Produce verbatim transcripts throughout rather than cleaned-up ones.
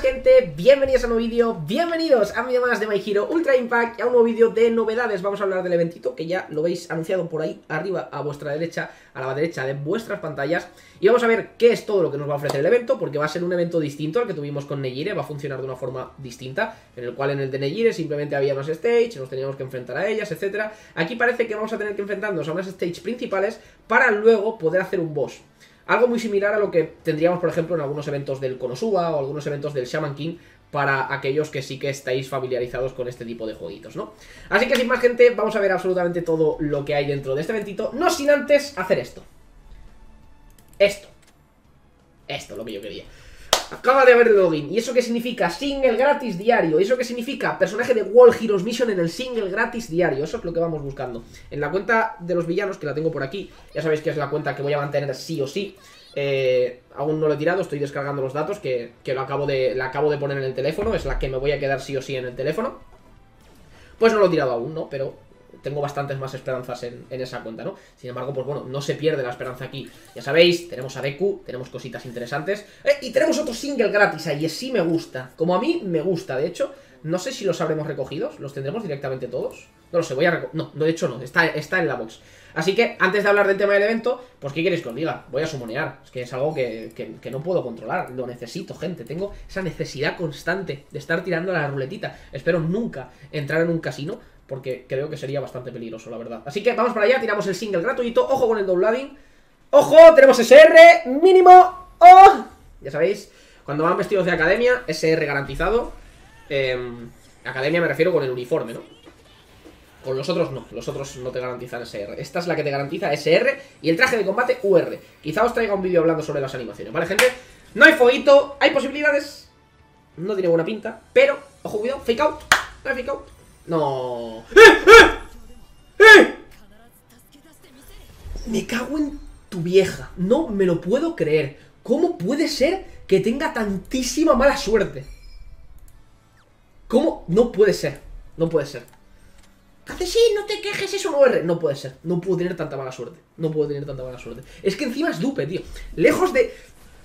gente, bienvenidos a un nuevo vídeo, bienvenidos a un vídeo más de My Hero Ultra Impact y a un nuevo vídeo de novedades. Vamos a hablar del eventito que ya lo veis anunciado por ahí arriba a vuestra derecha, a la derecha de vuestras pantallas. Y vamos a ver qué es todo lo que nos va a ofrecer el evento, porque va a ser un evento distinto al que tuvimos con Neyire, va a funcionar de una forma distinta, en el cual en el de Neyire simplemente había unas stage, nos teníamos que enfrentar a ellas, etcétera. Aquí parece que vamos a tener que enfrentarnos a unas stage principales para luego poder hacer un boss. Algo muy similar a lo que tendríamos, por ejemplo, en algunos eventos del Konosuba o algunos eventos del Shaman King, para aquellos que sí que estáis familiarizados con este tipo de jueguitos, ¿no? Así que sin más, gente, vamos a ver absolutamente todo lo que hay dentro de este eventito, no sin antes hacer esto. Esto. Esto, lo que yo quería. Acaba de haber el login. ¿Y eso qué significa? Single gratis diario. ¿Y eso qué significa? Personaje de World Heroes Mission en el single gratis diario. Eso es lo que vamos buscando. En la cuenta de los villanos, que la tengo por aquí, ya sabéis que es la cuenta que voy a mantener sí o sí. Eh, aún no lo he tirado, estoy descargando los datos que, que lo acabo de, la acabo de poner en el teléfono. Es la que me voy a quedar sí o sí en el teléfono. Pues no lo he tirado aún, ¿no? Pero tengo bastantes más esperanzas en, en esa cuenta, ¿no? Sin embargo, pues bueno, no se pierde la esperanza aquí. Ya sabéis, tenemos a Deku, tenemos cositas interesantes, eh, y tenemos otro single gratis ahí, y sí me gusta. Como a mí me gusta, de hecho, no sé si los habremos recogido, ¿los tendremos directamente todos? No lo sé, voy a recoger... No, de hecho no, está, está en la box. Así que, antes de hablar del tema del evento, pues ¿qué queréis que os diga? Voy a sumonear. Es que es algo que, que, que no puedo controlar. Lo necesito, gente. Tengo esa necesidad constante de estar tirando a la ruletita. Espero nunca entrar en un casino, porque creo que sería bastante peligroso, la verdad. Así que vamos para allá, tiramos el single gratuito. Ojo con el downloading. ¡Ojo! Tenemos S R mínimo. ¡Oh! Ya sabéis, cuando van vestidos de academia, S R garantizado. eh, Academia me refiero con el uniforme, ¿no? Con los otros no, los otros no te garantizan S R. Esta es la que te garantiza S R y el traje de combate U R. Quizá os traiga un vídeo hablando sobre las animaciones, ¿vale, gente? No hay fueguito, hay posibilidades. No tiene buena pinta, pero, ojo, cuidado, fake out. No hay fake out. No. ¡Eh! ¡Eh! ¡Eh! Me cago en tu vieja. No me lo puedo creer. ¿Cómo puede ser que tenga tantísima mala suerte? ¿Cómo? No puede ser. No puede ser. Hace sí, no te quejes, es un U R. No puede ser, no puedo tener tanta mala suerte. No puedo tener tanta mala suerte. Es que encima es dupe, tío. Lejos de...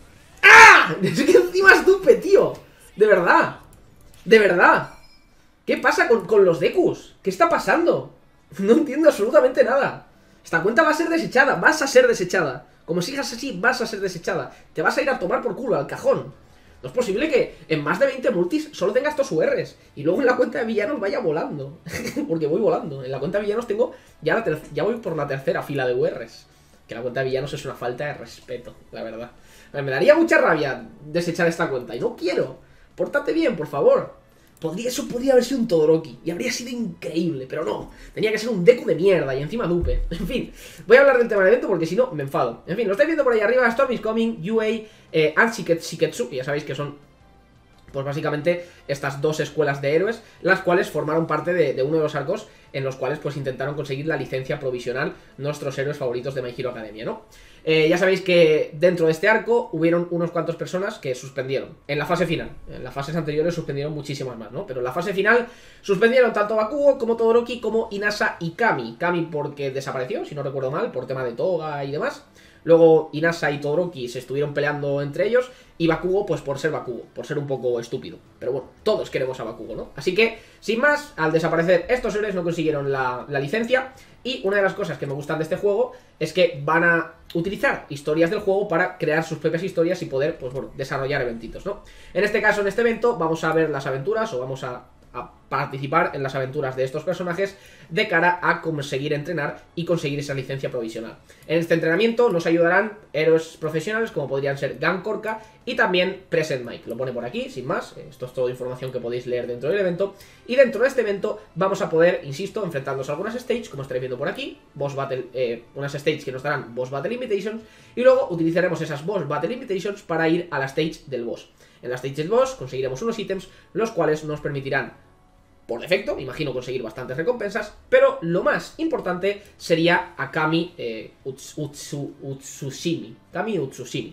¡Ah! Es que encima es dupe, tío. De verdad. De verdad. ¿Qué pasa con, con los Dekus? ¿Qué está pasando? No entiendo absolutamente nada. Esta cuenta va a ser desechada. Vas a ser desechada. Como sigas así, vas a ser desechada. Te vas a ir a tomar por culo, al cajón. No es posible que en más de veinte multis solo tenga estos U Rs y luego en la cuenta de villanos vaya volando. Porque voy volando. En la cuenta de villanos tengo ya, la ya voy por la tercera fila de U Rs. Que la cuenta de villanos es una falta de respeto, la verdad. Me daría mucha rabia desechar esta cuenta y no quiero. Pórtate bien, por favor. Podría, eso podría haber sido un Todoroki y habría sido increíble, pero no. Tenía que ser un Deku de mierda y encima dupe. En fin, voy a hablar del tema del evento porque si no me enfado. En fin, lo estáis viendo por ahí arriba. Storm is Coming, U A eh, and Shiketsu, que ya sabéis que son, pues básicamente, estas dos escuelas de héroes, las cuales formaron parte de, de uno de los arcos en los cuales pues intentaron conseguir la licencia provisional nuestros héroes favoritos de My Hero Academia, ¿no? Eh, ya sabéis que dentro de este arco hubieron unos cuantos personas que suspendieron en la fase final. En las fases anteriores suspendieron muchísimas más, ¿no? Pero en la fase final suspendieron tanto Bakugo como Todoroki como Inasa y Kami. Kami porque desapareció, si no recuerdo mal, por tema de toga y demás. Luego Inasa y Todoroki se estuvieron peleando entre ellos. Y Bakugo pues por ser Bakugo, por ser un poco estúpido. Pero bueno, todos queremos a Bakugo, ¿no? Así que, sin más, al desaparecer estos héroes no consiguieron la, la licencia. Y una de las cosas que me gustan de este juego es que van a utilizar historias del juego para crear sus propias historias y poder, pues bueno, desarrollar eventitos, ¿no? En este caso, en este evento, vamos a ver las aventuras o vamos a, a participar en las aventuras de estos personajes de cara a conseguir entrenar y conseguir esa licencia provisional. En este entrenamiento nos ayudarán héroes profesionales como podrían ser Gang Korka y también Present Mike. Lo pone por aquí, sin más. Esto es toda información que podéis leer dentro del evento. Y dentro de este evento vamos a poder, insisto, enfrentarnos a algunas stages, como estaréis viendo por aquí. Boss Battle, eh, unas stages que nos darán Boss Battle Invitations. Y luego utilizaremos esas Boss Battle Invitations para ir a la stage del boss. En la stage del boss conseguiremos unos ítems, los cuales nos permitirán, por defecto, imagino conseguir bastantes recompensas, pero lo más importante sería a Kami eh, Utsu, Utsu, Utsushimi. Kami Utsushimi.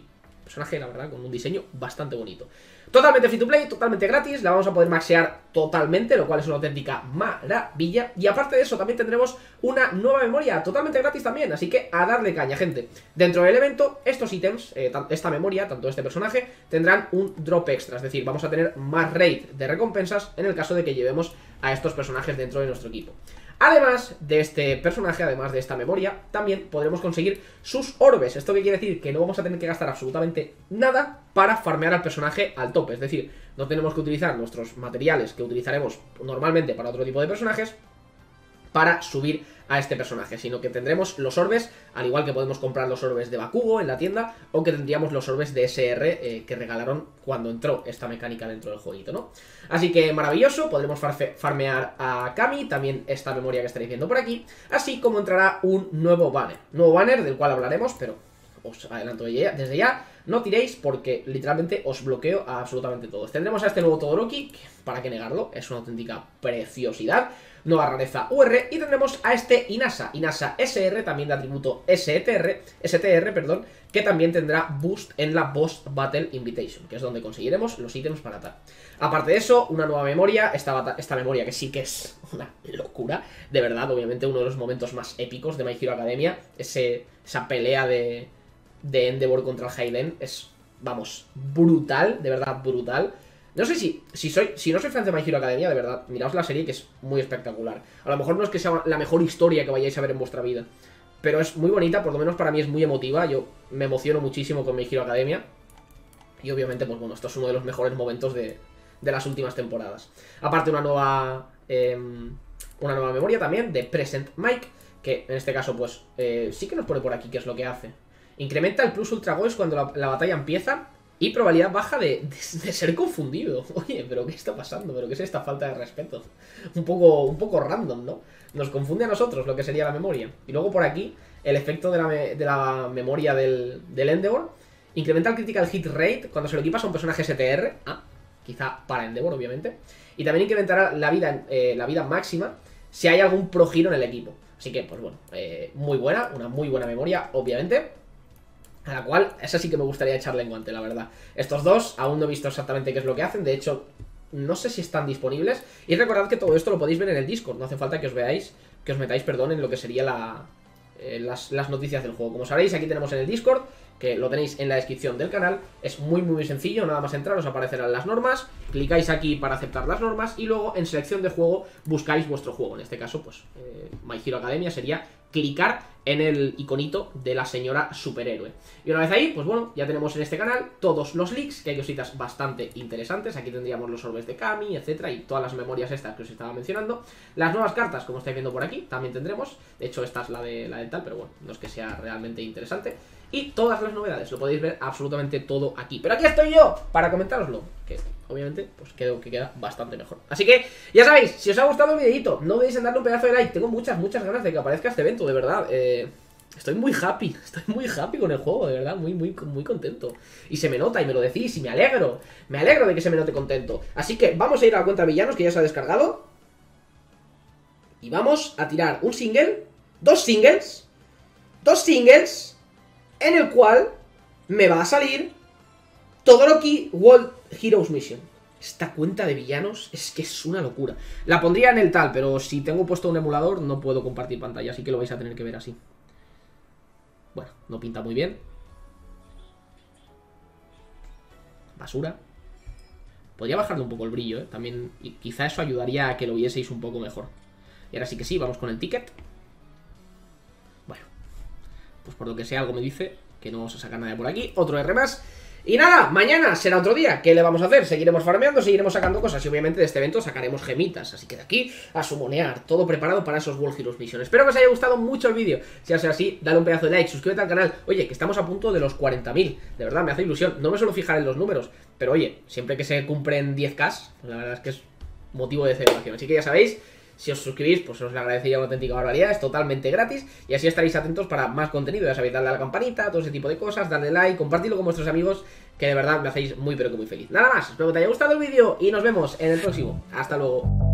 personaje, la verdad, con un diseño bastante bonito. Totalmente free to play, totalmente gratis, la vamos a poder maxear totalmente, lo cual es una auténtica maravilla. Y aparte de eso también tendremos una nueva memoria totalmente gratis también, así que a darle caña, gente. Dentro del evento, estos ítems, eh, esta memoria, tanto este personaje, tendrán un drop extra, es decir, vamos a tener más rate de recompensas en el caso de que llevemos a estos personajes dentro de nuestro equipo. Además de este personaje, además de esta memoria, también podremos conseguir sus orbes. ¿Esto qué quiere decir? Que no vamos a tener que gastar absolutamente nada para farmear al personaje al tope. Es decir, no tenemos que utilizar nuestros materiales que utilizaremos normalmente para otro tipo de personajes para subir a este personaje, sino que tendremos los orbes, al igual que podemos comprar los orbes de Bakugo en la tienda, o que tendríamos los orbes de S R eh, que regalaron cuando entró esta mecánica dentro del jueguito, ¿no? Así que maravilloso, podremos farfe farmear a Kami, también esta memoria que estaréis viendo por aquí, así como entrará un nuevo banner, nuevo banner del cual hablaremos, pero os adelanto desde ya, no tiréis porque literalmente os bloqueo a absolutamente todos. Tendremos a este nuevo Todoroki, que para qué negarlo, es una auténtica preciosidad. Nueva rareza U R, y tendremos a este Inasa, Inasa S R, también de atributo S T R, S T R, perdón, que también tendrá boost en la Boss Battle Invitation, que es donde conseguiremos los ítems para tal. Aparte de eso, una nueva memoria, esta, esta memoria que sí que es una locura, de verdad, obviamente uno de los momentos más épicos de My Hero Academia, ese, esa pelea de, de Endeavor contra el Hayden, es, vamos, brutal, de verdad, brutal. No sé si, si soy si no soy fan de My Hero Academia, de verdad, miraos la serie que es muy espectacular. A lo mejor no es que sea la mejor historia que vayáis a ver en vuestra vida, pero es muy bonita, por lo menos para mí es muy emotiva. Yo me emociono muchísimo con My Hero Academia. Y obviamente, pues bueno, esto es uno de los mejores momentos de, de las últimas temporadas. Aparte una nueva, eh, una nueva memoria también de Present Mike, que en este caso pues eh, sí que nos pone por aquí qué es lo que hace. Incrementa el plus Ultra Voice cuando la, la batalla empieza. Y probabilidad baja de, de, de ser confundido. Oye, pero ¿qué está pasando? ¿Pero qué es esta falta de respeto? Un poco, un poco random, ¿no? Nos confunde a nosotros lo que sería la memoria. Y luego por aquí, el efecto de la, me de la memoria del, del Endeavor. Incrementa el critical hit rate cuando se lo equipas a un personaje S T R. Ah, quizá para Endeavor, obviamente. Y también incrementará la vida, eh, la vida máxima si hay algún pro giro en el equipo. Así que, pues bueno, eh, muy buena, una muy buena memoria, obviamente. A la cual, esa sí que me gustaría echarle en guante, la verdad. Estos dos, aún no he visto exactamente qué es lo que hacen. De hecho, no sé si están disponibles. Y recordad que todo esto lo podéis ver en el Discord. No hace falta que os veáis, que os metáis, perdón, en lo que sería la, eh, las, las noticias del juego. Como sabréis, aquí tenemos en el Discord, que lo tenéis en la descripción del canal. Es muy muy sencillo, nada más entrar os aparecerán las normas. Clicáis aquí para aceptar las normas. Y luego en selección de juego buscáis vuestro juego. En este caso, pues, eh, My Hero Academia sería clicar en el iconito de la señora superhéroe. Y una vez ahí, pues bueno, ya tenemos en este canal todos los leaks, que hay cositas bastante interesantes. Aquí tendríamos los orbes de Kami, etcétera, y todas las memorias estas que os estaba mencionando. Las nuevas cartas, como estáis viendo por aquí, también tendremos. De hecho, esta es la de la del tal, pero bueno, no es que sea realmente interesante. Y todas las novedades, lo podéis ver absolutamente todo aquí. Pero aquí estoy yo para comentároslo, que obviamente pues creo que queda bastante mejor. Así que, ya sabéis, si os ha gustado el videito, no dudéis en darle un pedazo de like. Tengo muchas, muchas ganas de que aparezca este evento, de verdad. eh, Estoy muy happy, estoy muy happy con el juego, de verdad, muy, muy, muy contento. Y se me nota, y me lo decís, y me alegro. Me alegro de que se me note contento. Así que vamos a ir a la cuenta de villanos, que ya se ha descargado. Y vamos a tirar un single, dos singles, dos singles... en el cual me va a salir Todoroki World Heroes Mission. Esta cuenta de villanos es que es una locura. La pondría en el tal, pero si tengo puesto un emulador no puedo compartir pantalla, así que lo vais a tener que ver así. Bueno, no pinta muy bien. Basura. Podría bajarle un poco el brillo, ¿eh? También quizá eso ayudaría a que lo vieseis un poco mejor. Y ahora sí que sí, vamos con el ticket. Bueno, pues por lo que sea algo me dice que no vamos a sacar nada por aquí. Otro R más. Y nada, mañana será otro día. ¿Qué le vamos a hacer? Seguiremos farmeando, seguiremos sacando cosas. Y obviamente de este evento sacaremos gemitas. Así que de aquí a sumonear. Todo preparado para esos World Heroes Mission. Espero que os haya gustado mucho el vídeo. Si ha sido así, dale un pedazo de like, suscríbete al canal. Oye, que estamos a punto de los cuarenta mil. De verdad, me hace ilusión. No me suelo fijar en los números, pero oye, siempre que se cumplen diez K, pues la verdad es que es motivo de celebración. Así que ya sabéis, si os suscribís, pues os lo agradecería una auténtica barbaridad. Es totalmente gratis y así estaréis atentos para más contenido. Ya sabéis, darle a la campanita, todo ese tipo de cosas, darle like, compartirlo con vuestros amigos, que de verdad me hacéis muy pero que muy feliz. Nada más, espero que te haya gustado el vídeo y nos vemos en el próximo. Hasta luego.